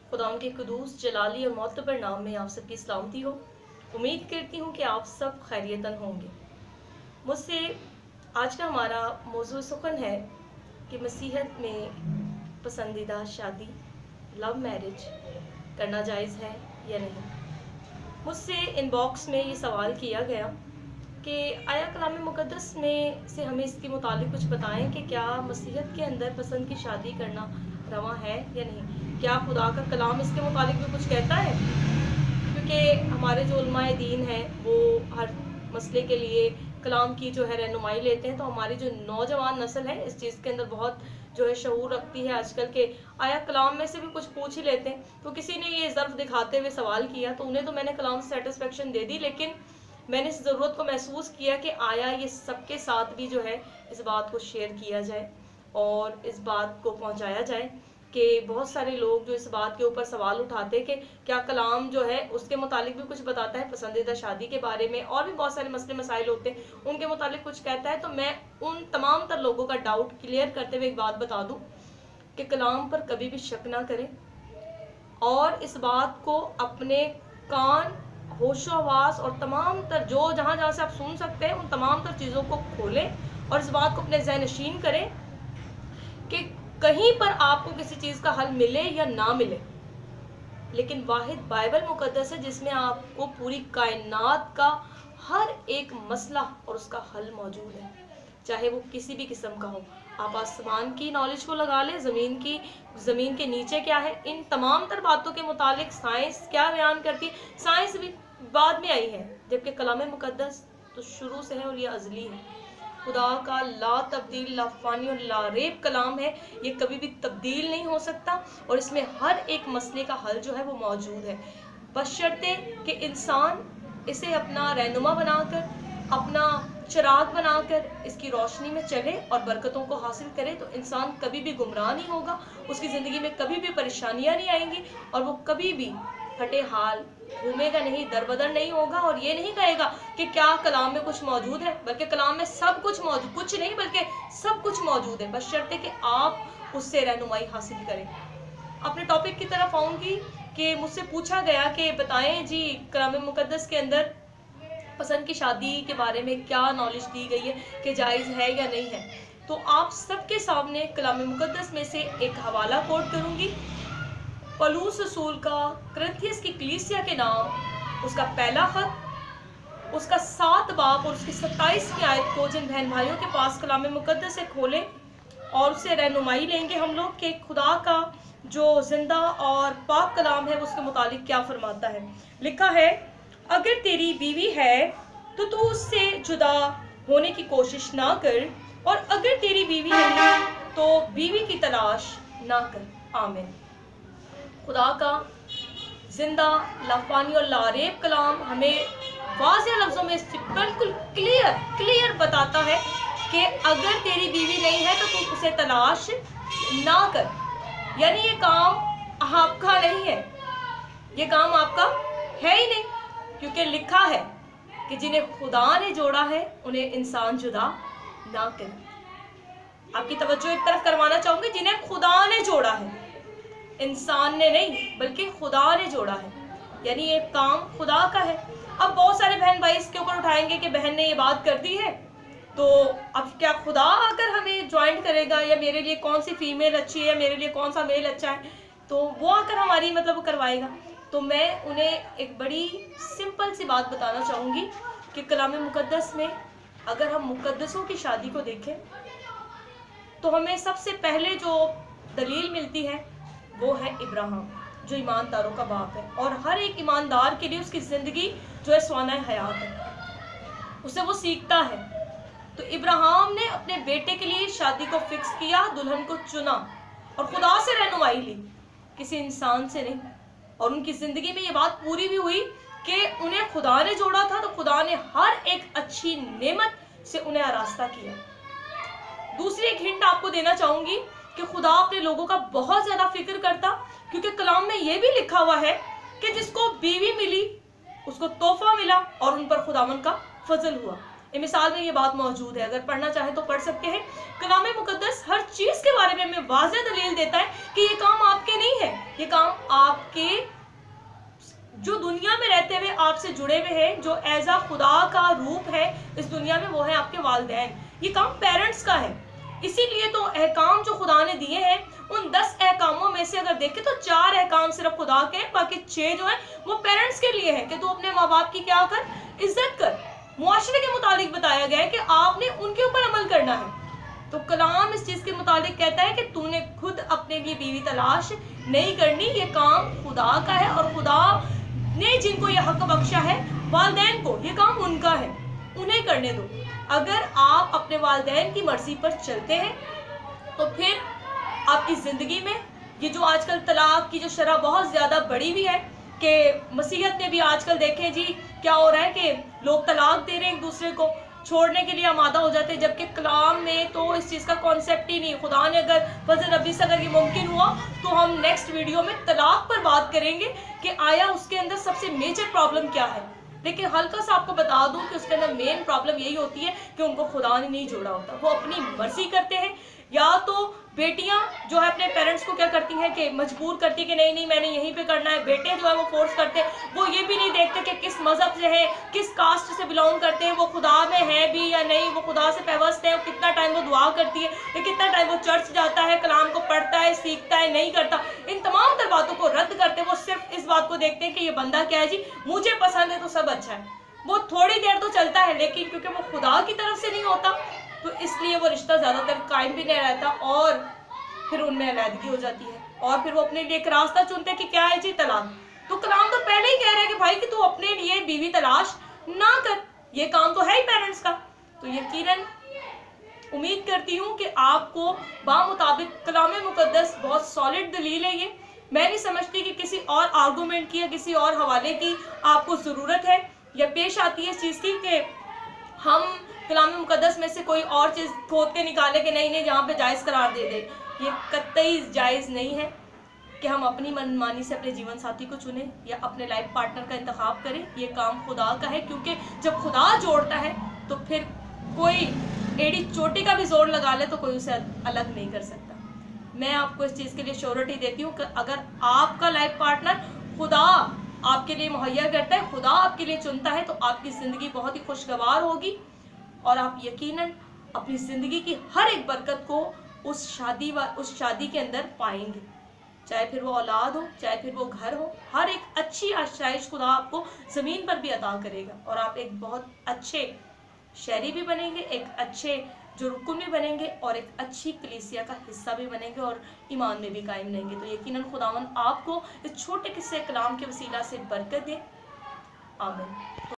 खुदा उनके कुदूस जलाली और मोतबर नाम में आप सबकी सलामती हो। उम्मीद करती हूँ कि आप सब खैरियतन होंगे। मुझसे आज का हमारा मौजू सुखन है कि मसीहत में पसंदीदा शादी लव मैरिज करना जायज़ है या नहीं। मुझसे इनबॉक्स में ये सवाल किया गया कि आया कलाम मुक़द्दस में से हमें इसके मुतालिक कुछ बताएं कि क्या मसीहत के अंदर पसंद की शादी करना रवा है या नहीं। क्या खुदा का कलाम इसके मुतालिक भी कुछ कहता है? क्योंकि हमारे जो उलमाए दीन हैं वो हर मसले के लिए कलाम की जो है रहनुमाई लेते हैं, तो हमारी जो नौजवान नस्ल है इस चीज़ के अंदर बहुत जो है शऊर रखती है आजकल के आया कलाम में से भी कुछ पूछ ही लेते हैं। तो किसी ने ये ज़र्फ दिखाते हुए सवाल किया तो उन्हें तो मैंने कलाम से सेटिस्फेक्शन दे दी, लेकिन मैंने इस ज़रूरत को महसूस किया कि आया ये सबके साथ भी जो है इस बात को शेयर किया जाए और इस बात को पहुंचाया जाए कि बहुत सारे लोग जो इस बात के ऊपर सवाल उठाते हैं कि क्या कलाम जो है उसके मुतालिक भी कुछ बताता है पसंदीदा शादी के बारे में, और भी बहुत सारे मसले मसाइल होते हैं उनके मुतालिक कुछ कहता है। तो मैं उन तमाम तर लोगों का डाउट क्लियर करते हुए एक बात बता दूं कि कलाम पर कभी भी शक ना करें और इस बात को अपने कान होशोहवास और तमाम तर जो जहाँ जहाँ से आप सुन सकते हैं उन तमाम तर चीज़ों को खोलें और इस बात को अपने ज़हन नशीन करें कि कहीं पर आपको किसी चीज़ का हल मिले या ना मिले, लेकिन वाहिद बाइबल मुकद्दस है जिसमें आपको पूरी कायनात का हर एक मसला और उसका हल मौजूद है, चाहे वो किसी भी किस्म का हो। आप आसमान की नॉलेज को लगा लें, ज़मीन के नीचे क्या है, इन तमाम तर बातों के मुतालिक साइंस क्या बयान करती है। साइंस भी बाद में आई है, जबकि कलाम मुकद्दस तो शुरू से है और ये अज़ली है। खुदा का ला तब्दील ला फ़ानी और ला रेब कलाम है, ये कभी भी तब्दील नहीं हो सकता और इसमें हर एक मसले का हल जो है वो मौजूद है, बशर्ते कि इंसान इसे अपना रहनुमा बनाकर, अपना चिराग बनाकर इसकी रोशनी में चले और बरकतों को हासिल करे। तो इंसान कभी भी गुमराह नहीं होगा, उसकी ज़िंदगी में कभी भी परेशानियां नहीं आएंगी और वो कभी भी फटे हाल घूमेगा नहीं, दरबदर नहीं होगा और ये नहीं कहेगा कि क्या कलाम में कुछ मौजूद है, बल्कि कलाम में सब कुछ मौजूद, कुछ नहीं बल्कि सब कुछ मौजूद है, बशर्ते कि आप उससे रहनुमाई हासिल करें। अपने टॉपिक की तरफ आऊँगी कि मुझसे पूछा गया कि बताएं जी कलाम मुकद्दस के अंदर पसंद की शादी के बारे में क्या नॉलेज दी गई है कि जायज़ है या नहीं है। तो आप सबके सामने कलाम मुकद्दस में से एक हवाला कोट करूँगी, पौलुस रसूल का कुरिन्थियस की कलीसिया के नाम, उसका पहला खत, उसका 7 बाब और उसकी 27वीं आयत को जिन बहन भाइयों के पास कलाम मुकद्दस से खोलें और उससे रहनुमाई लेंगे हम लोग कि खुदा का जो जिंदा और पाक कलाम है उसके मुतालिक क्या फरमाता है। लिखा है, अगर तेरी बीवी है तो तू उससे जुदा होने की कोशिश ना कर, और अगर तेरी बीवी नहीं तो बीवी की तलाश ना कर। आमीन। खुदा का जिंदा लाफानी और लारेब कलाम हमें वाज़ेह लफ्ज़ों में बिल्कुल क्लियर बताता है कि अगर तेरी बीवी नहीं है तो तू उसे तलाश ना कर। यानी ये काम आपका नहीं है, ये काम आपका है ही नहीं, क्योंकि लिखा है कि जिन्हें खुदा ने जोड़ा है उन्हें इंसान जुदा ना करे। आपकी तवज्जो एक तरफ करवाना चाहूँगी, जिन्हें खुदा ने जोड़ा है, इंसान ने नहीं बल्कि खुदा ने जोड़ा है, यानी ये काम खुदा का है। अब बहुत सारे बहन भाई इसके ऊपर उठाएंगे कि बहन ने ये बात कर दी है तो अब क्या खुदा आकर हमें ज्वाइंट करेगा, या मेरे लिए कौन सी फीमेल अच्छी है, मेरे लिए कौन सा मेल अच्छा है, तो वो आकर हमारी मतलब करवाएगा। तो मैं उन्हें एक बड़ी सिंपल सी बात बताना चाहूँगी कि कलाम मुकद्दस में अगर हम मुकद्दसों की शादी को देखें तो हमें सबसे पहले जो दलील मिलती है वो है इब्राहिम, जो ईमानदारों का बाप है और हर एक ईमानदार के लिए उसकी ज़िंदगी जो है स्वाना हयात है, उसे वो सीखता है। तो इब्राहिम ने अपने बेटे के लिए शादी को फिक्स किया, दुल्हन को चुना और खुदा से रहनुमाई ली, किसी इंसान से नहीं, और उनकी ज़िंदगी में ये बात पूरी भी हुई कि उन्हें खुदा ने जोड़ा था तो खुदा ने हर एक अच्छी नेमत से उन्हें आरास्ता किया। दूसरी एक हिंट आपको देना चाहूँगी कि खुदा अपने लोगों का बहुत ज़्यादा फिक्र करता, क्योंकि कलाम में ये भी लिखा हुआ है कि जिसको बीवी मिली उसको तोहफा मिला और उन पर खुदावन का फजल हुआ। ये मिसाल में ये बात मौजूद है, अगर पढ़ना चाहें तो पढ़ सकते हैं। कलाम मुकद्दस हर चीज़ के बारे में हमें वाज़ेह दलील देता है कि ये काम आपके नहीं है, ये काम आपके जो दुनिया में रहते हुए आपसे जुड़े हुए हैं, जो एज आ खुदा का रूप है इस दुनिया में, वो है आपके वालिदैन। ये काम पेरेंट्स का है। इसीलिए तो अहकाम जो खुदा ने दिए हैं, उन 10 अहकामों में से अगर देखें तो 4 अहकाम सिर्फ खुदा के हैं, बाकी 6 जो है वो पेरेंट्स के लिए है कि तू अपने माँ बाप की क्या कर, इज्जत कर। मुआशरे के मुताबिक बताया गया है कि आपने उनके ऊपर अमल करना है। तो कलाम इस चीज के मुताबिक कहता है कि तूने खुद अपने लिए बीवी तलाश नहीं करनी, ये काम खुदा का है, और खुदा ने जिनको ये हक बख्शा है वालिदैन को, ये काम उनका है, उन्हें करने दो। अगर आप अपने वालिदैन की मर्जी पर चलते हैं तो फिर आपकी जिंदगी में ये जो आजकल तलाक की जो शरह बहुत ज्यादा बढ़ी हुई है, कि मसीहत में भी आजकल देखें जी क्या हो रहा है कि लोग तलाक दे रहे हैं, एक दूसरे को छोड़ने के लिए आमादा हो जाते हैं, जबकि कलाम में तो इस चीज़ का कॉन्सेप्ट ही नहीं। खुदा ने अगर फजल रब्बी से अगर ये मुमकिन हुआ तो हम नेक्स्ट वीडियो में तलाक पर बात करेंगे कि आया उसके अंदर सबसे मेजर प्रॉब्लम क्या है। लेकिन हल्का सा आपको बता दूं कि उसके अंदर मेन प्रॉब्लम यही होती है कि उनको खुदा ने नहीं जोड़ा होता, वो अपनी मर्जी करते हैं। या तो बेटियां जो है अपने पेरेंट्स को क्या करती हैं कि मजबूर करती है कि नहीं नहीं मैंने यहीं पे करना है। बेटे जो है वो फोर्स करते हैं, वो ये भी नहीं देखते कि किस मजहब से है, किस कास्ट से बिलोंग करते हैं, वो खुदा में है भी या नहीं, वो खुदा से पैवस्त है, कितना टाइम वो दुआ करती है, या कितना टाइम वो चर्च जाता है, कलाम को पढ़ता है, सीखता है, नहीं करता। इन तमाम तर बातों को रद्द करते, वो सिर्फ इस बात को देखते हैं कि ये बंदा क्या है जी, मुझे पसंद है तो सब अच्छा है। वो थोड़ी देर तो चलता है, लेकिन क्योंकि वो खुदा की तरफ से नहीं होता तो इसलिए वो रिश्ता ज्यादातर कायम भी नहीं रहता, और फिर उनमें अलहदगी हो जाती है, और फिर वो अपने लिए एक रास्ता चुनते हैं कि क्या है जी, तलाक। तो कलाम तो पहले ही कह रहे हैं कि भाई कि तू अपने लिए बीवी तलाश ना कर, ये काम तो है ही पेरेंट्स का। तो यकीनन उम्मीद करती हूँ कि आपको बामुताबिक कलाम मुकद्दस बहुत सॉलिड दलील है ये। मैं नहीं समझती कि किसी और आर्गूमेंट की या किसी और हवाले की आपको ज़रूरत है या पेश आती है इस चीज़ की कि हम कलाम मुकद्दस में से कोई और चीज़ खोद के निकाले कि नहीं नहीं जहाँ पे जायज़ करार दे दे। ये कतई जायज़ नहीं है कि हम अपनी मनमानी से अपने जीवन साथी को चुने या अपने लाइफ पार्टनर का इंतखाब करें। ये काम खुदा का है, क्योंकि जब खुदा जोड़ता है तो फिर कोई एड़ी चोटी का भी जोर लगा ले तो कोई उसे अलग नहीं कर सकता। मैं आपको इस चीज़ के लिए श्योरिटी देती हूँ कि अगर आपका लाइफ पार्टनर खुदा आपके लिए मुहैया करता है, खुदा आपके लिए चुनता है, तो आपकी ज़िंदगी बहुत ही खुशगवार होगी और आप यकीनन अपनी ज़िंदगी की हर एक बरकत को उस शादी के अंदर पाएंगे। चाहे फिर वो औलाद हो, चाहे फिर वो घर हो, हर एक अच्छी आशाइश खुदा आपको ज़मीन पर भी अता करेगा और आप एक बहुत अच्छे शहरी भी बनेंगे, एक अच्छे जो रुकन भी बनेंगे और एक अच्छी कलीसिया का हिस्सा भी बनेंगे और ईमान में भी कायम रहेंगे। तो यकीनन खुदावन आपको इस छोटे किस्से कलाम के वसीला से बरकत दे। आमीन।